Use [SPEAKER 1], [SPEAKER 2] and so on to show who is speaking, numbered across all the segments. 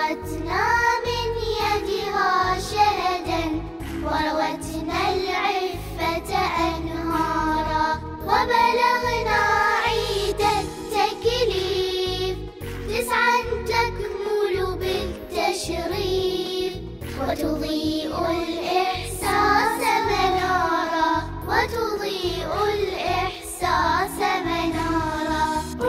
[SPEAKER 1] سقتنا من يدها شهدا وروتنا العفة أنهارا، وبلغنا عيد التكليف 9 تكمل بالتشريف، وتضيء الإحساس منارا، وتضيء الإحساس منارا.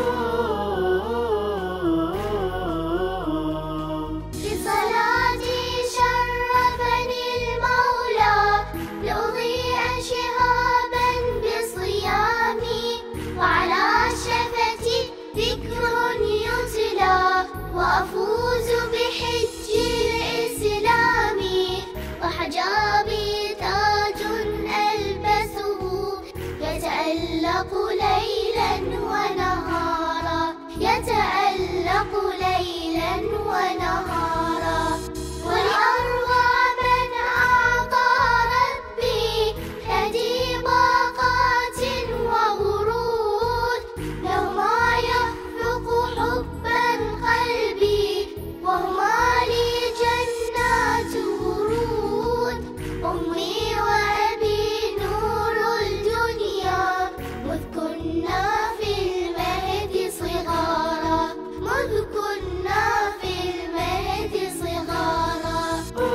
[SPEAKER 1] في صلاتي شرفني المولى لأضيء شهابا بصيامي، وعلى شفتي ذكر يتلى وأفوز بحج الإسلام، وحجابي تاج ألبسه يتألق ليلا ونهارا، يتألق ليلا ونهارا. ولأروع من أعطى ربي يدي باقات وورود، لو ما يخلق حبا قلبي وهما لي جنات ورود. أمي وأبي نور الدنيا مذ كنا في المهد صغارا، مذ كنا في المهد صغارا.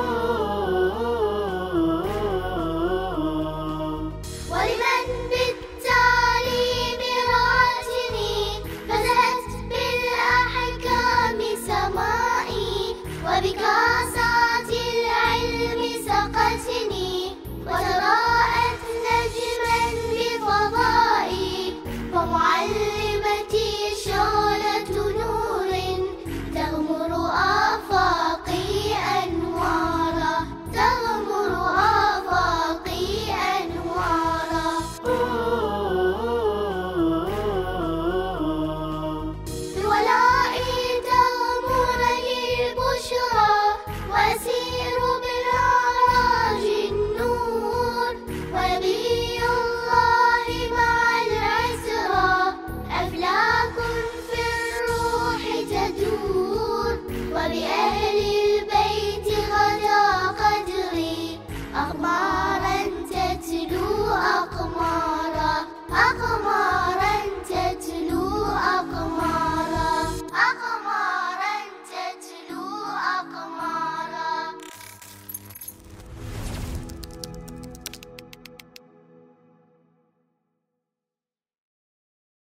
[SPEAKER 1] ولمن بالتعليم رعتني فزهت بالأحكام سمائي، وبك